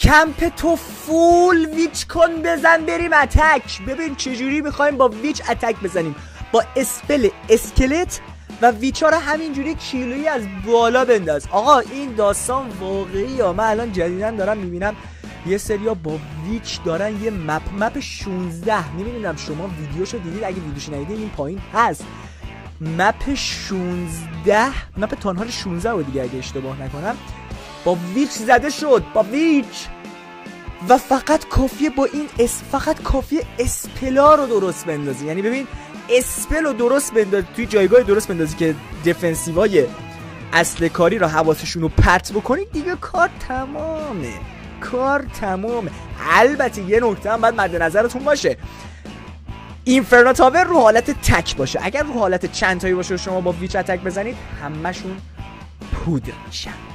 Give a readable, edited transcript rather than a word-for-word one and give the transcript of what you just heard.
کمپ تو فول ویچ کن بزن بریم اتک. ببین چجوری میخوایم با ویچ اتک بزنیم، با اسپل اسکلت و ویچا رو همینجوری کیلویی از بالا بنداز. آقا این داستان واقعی ها. من الان جدیدن دارم میبینم یه سریا با ویچ دارن یه مپ 16، نمیدونم شما ویدیوشو دیدید، اگه ویدیوشو ندیدید این پایین هست. مپ 16، مپ تانهال 16 رو دیگه اگه اشتباه نکنم، با ویچ زده شد، با ویچ. و فقط کافیه با این فقط کافیه اسپلا رو درست بندازی. یعنی ببین اسپل رو درست بندازی توی جایگاه درست بندازی که دفنسیوای اصل کاری رو حواسشون رو پرت بکنی، دیگه کار تمامه، کار تمامه. البته یه نکته هم باید مد نظرتون باشه، اینفرنو تاور رو حالت تک باشه. اگر رو حالت چند تایی باشه شما با ویچ اتک بزنید همشون پودر میشن.